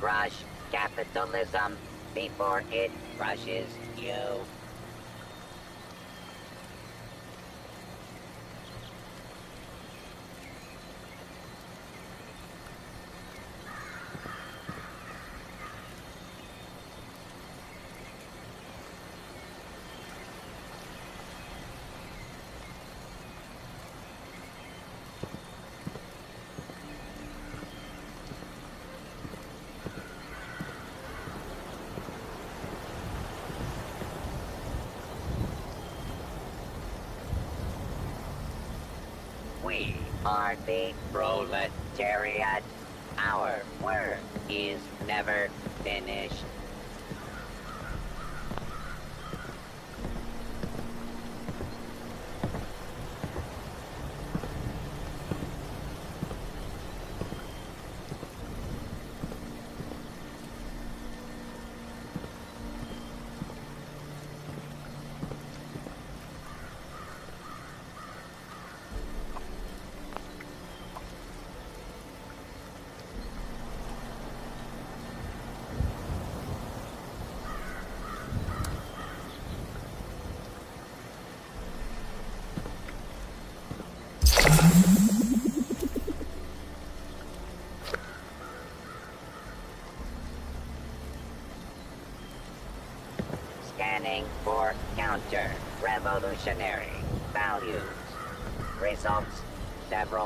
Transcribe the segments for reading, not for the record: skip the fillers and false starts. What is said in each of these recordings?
Crush capitalism before it crushes you. We are the proletariat. Our work is never finished. Scanning for counter-revolutionary values. Results, several.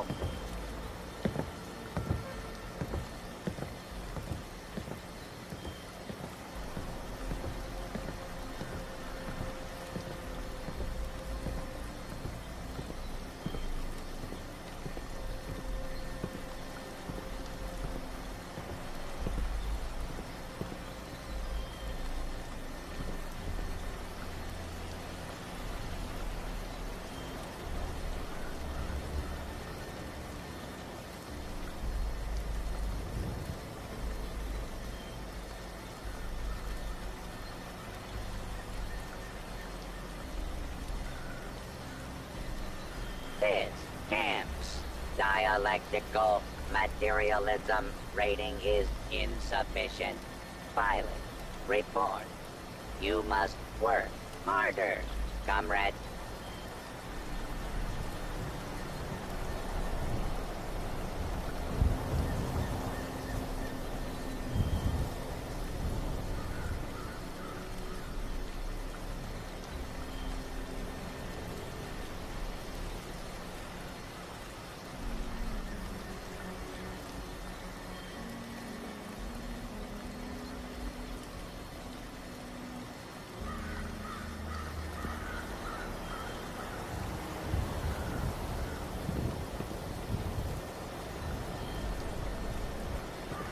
This camp's dialectical materialism rating is insufficient. Pilot, report. You must work harder, comrade.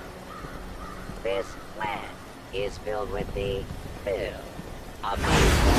This land is filled with the filth of these